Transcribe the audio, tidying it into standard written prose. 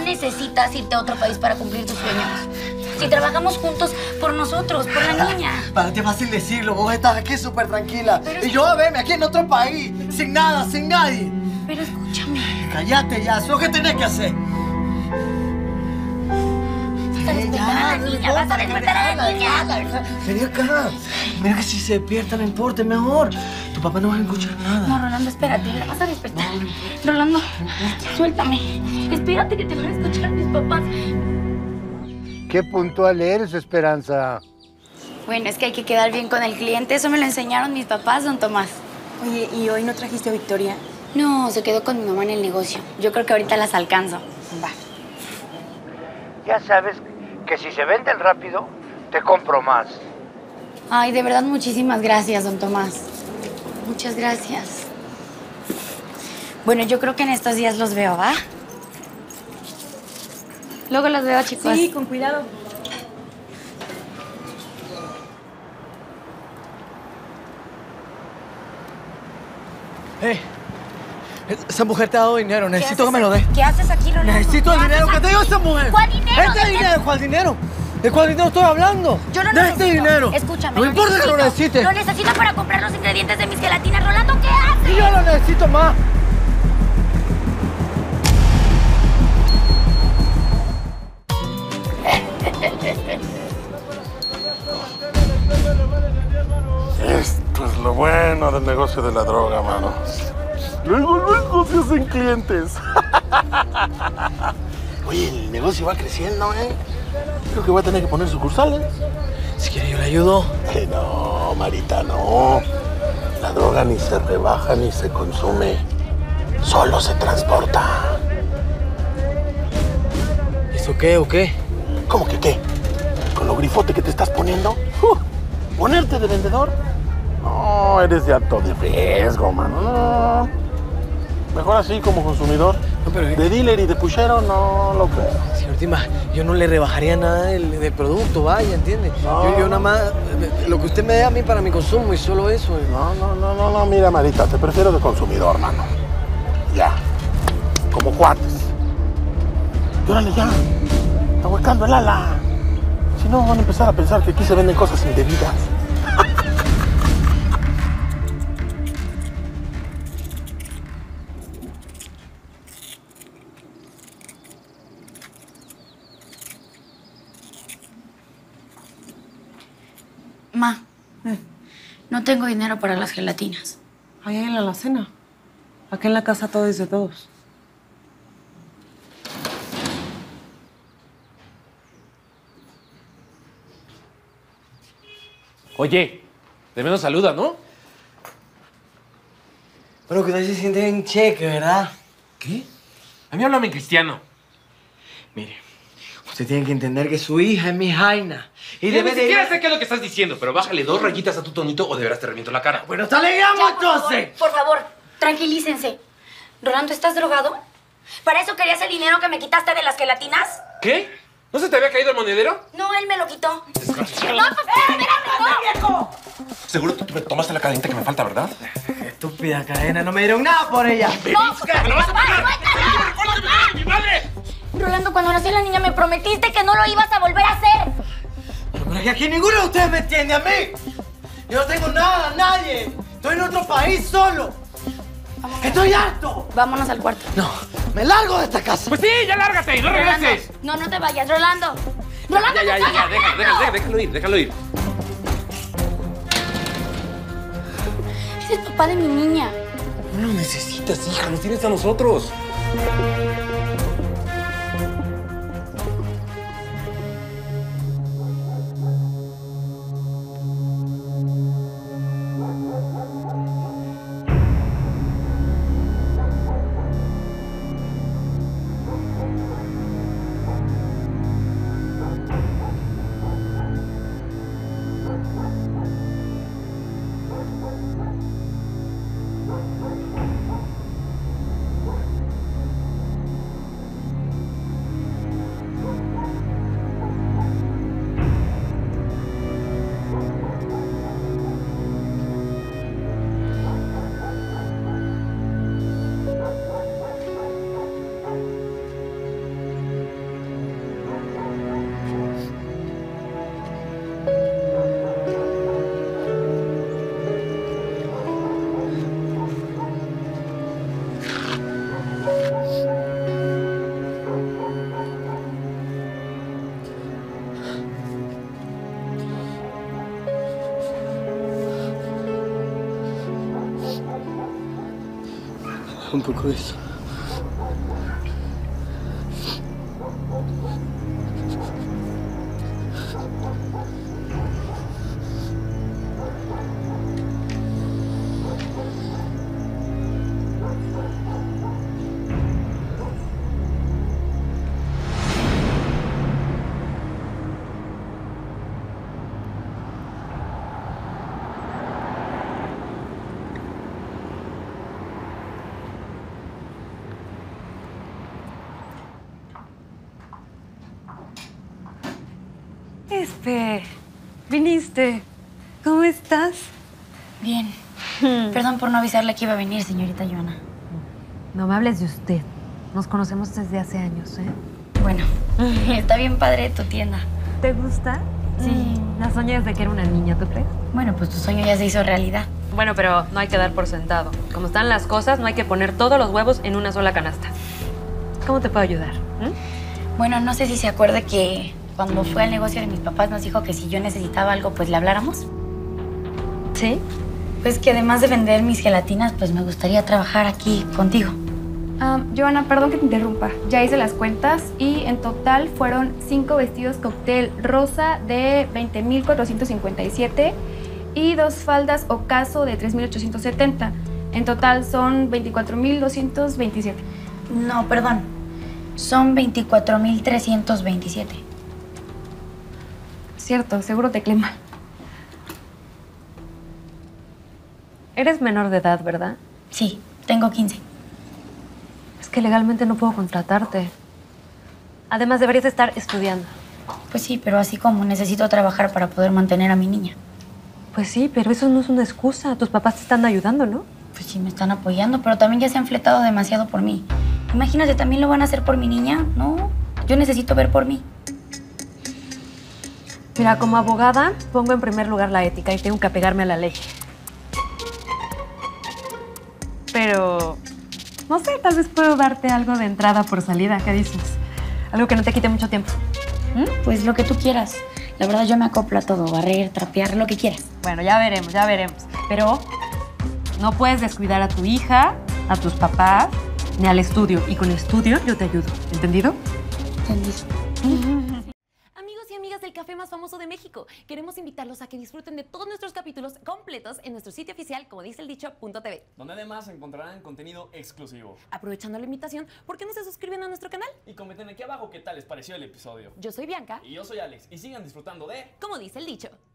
necesitas irte a otro país para cumplir tus sueños. Si trabajamos juntos por nosotros, por la niña. Para ti es fácil decirlo, vos estás aquí súper tranquila. Y yo a verme aquí en otro país, sin nada, sin nadie. Pero escúchame. Cállate ya, eso es lo que tenés que hacer. Vas a despertar a la niña, vas a despertar a la niña. Vení acá. Mira que si se despierta no importa, es mejor. Tu papá no va a escuchar nada. No, Rolando, espérate, la vas a despertar. Rolando, suéltame. Espérate que te van a escuchar mis papás. Qué puntual eres, Esperanza. Bueno, es que hay que quedar bien con el cliente. Eso me lo enseñaron mis papás, don Tomás. Oye, ¿y hoy no trajiste a Victoria? No, se quedó con mi mamá en el negocio. Yo creo que ahorita las alcanzo. Va. Ya sabes que si se venden rápido, te compro más. Ay, de verdad, muchísimas gracias, don Tomás. Muchas gracias. Bueno, yo creo que en estos días los veo, ¿va? Luego los veo, chicos. Sí, con cuidado. Esa mujer te ha dado dinero, necesito que me lo dé. ¿Qué haces aquí, Rolando? Necesito el dinero que te dio esa mujer. ¿Cuál dinero? ¿Este dinero? ¿Cuál dinero? ¿De cuál dinero estoy hablando? Yo no de necesito. este dinero. Escúchame. No me importa que lo necesites. Lo necesito para comprar los ingredientes de mis gelatinas. Rolando, ¿qué haces? Y yo lo necesito más. Esto es lo bueno del negocio de la droga, mano. Luego se hacen clientes. Oye, el negocio va creciendo, ¿eh? Creo que voy a tener que poner sucursales. Si quiere yo le ayudo. No, Marita, no. La droga ni se rebaja ni se consume. Solo se transporta. ¿Eso qué o qué? ¿Cómo que qué? ¿Con lo grifote que te estás poniendo? ¿Ponerte de vendedor? No, eres de alto de riesgo, mano. No. Mejor así como consumidor. No, pero... De dealer y de puchero no lo creo. Señor Dimas, yo no le rebajaría nada del producto, vaya, ¿entiende? No. Yo nada más, lo que usted me dé a mí para mi consumo y solo eso. No, mira, Marita, te prefiero de consumidor, mano. Ya, como cuates. Y órale ya, ahuecando el ala. Si no, van a empezar a pensar que aquí se venden cosas indebidas. Ma, no tengo dinero para las gelatinas. Allá en la alacena. Aquí en la casa todo es de todos. Oye, de menos saluda, ¿no? Bueno, que usted se siente en cheque, ¿verdad? ¿Qué? A mí háblame en cristiano. Mire, usted tiene que entender que su hija es mi jaina. Y Ni debe de... siquiera sé qué es lo que estás diciendo, pero bájale 2 rayitas a tu tonito o de veras te reviento la cara. Bueno, ¡está legamos entonces! Por favor, tranquilícense. Rolando, ¿estás drogado? ¿Para eso querías el dinero que me quitaste de las gelatinas? ¿Qué? ¿No se te había caído el monedero? No, él me lo quitó. ¡Espérate, viejo! Seguro tú me tomaste la cadenita que me falta, ¿verdad? Estúpida cadena, no me dieron nada por ella. ¡Mi madre! Rolando, cuando nació la niña me prometiste que no lo ibas a volver a hacer. Pero es que aquí ninguno de ustedes me entiende a mí. Yo no tengo nada, nadie. Estoy en otro país solo. ¡Estoy harto! Vámonos al cuarto. No, me largo de esta casa. Pues sí, ya lárgate y no Rolando, regreses. no te vayas, Rolando. Rolando, Ya, déjalo ir. Eres papá de mi niña. No lo necesitas, hija, nos tienes a nosotros. Un poco de eso. Espe, viniste. ¿Cómo estás? Bien. Perdón por no avisarle que iba a venir, señorita Joana. No me hables de usted. Nos conocemos desde hace años, ¿eh? Bueno, está bien padre tu tienda. ¿Te gusta? Sí. La soñé desde que era una niña, ¿tú crees? Bueno, pues tu sueño ya se hizo realidad. Bueno, pero no hay que dar por sentado. Como están las cosas, no hay que poner todos los huevos en una sola canasta. ¿Cómo te puedo ayudar? Bueno, no sé si se acuerda que cuando fue al negocio de mis papás nos dijo que si yo necesitaba algo, pues le habláramos. ¿Sí? Pues que además de vender mis gelatinas, pues me gustaría trabajar aquí contigo. Joana, perdón que te interrumpa. Ya hice las cuentas y en total fueron 5 vestidos cóctel rosa de 20,457 y 2 faldas ocaso de 3,870. En total son 24,227. No, perdón. Son 24,327. Cierto, seguro te mal. Eres menor de edad, ¿verdad? Sí, tengo 15. Es que legalmente no puedo contratarte. Además, deberías estar estudiando. Pues sí, pero así como necesito trabajar para poder mantener a mi niña. Pues sí, pero eso no es una excusa. Tus papás te están ayudando, ¿no? Pues sí, me están apoyando, pero también ya se han fletado demasiado por mí. Imagínate, también lo van a hacer por mi niña, ¿no? Yo necesito ver por mí. Mira, como abogada, pongo en primer lugar la ética y tengo que apegarme a la ley. Pero, no sé, tal vez puedo darte algo de entrada por salida. ¿Qué dices? Algo que no te quite mucho tiempo. Pues lo que tú quieras. La verdad, yo me acoplo a todo. Barrer, trapear, lo que quieras. Bueno, ya veremos, ya veremos. Pero no puedes descuidar a tu hija, a tus papás, ni al estudio. Y con estudio yo te ayudo. ¿Entendido? Entendido. Amigos y amigas del café más famoso de México, queremos invitarlos a que disfruten de todos nuestros capítulos completos en nuestro sitio oficial, como dice el dicho.tv. Donde además encontrarán contenido exclusivo. Aprovechando la invitación, ¿por qué no se suscriben a nuestro canal? Y comenten aquí abajo qué tal les pareció el episodio. Yo soy Bianca. Y yo soy Alex. Y sigan disfrutando de... Como dice el dicho.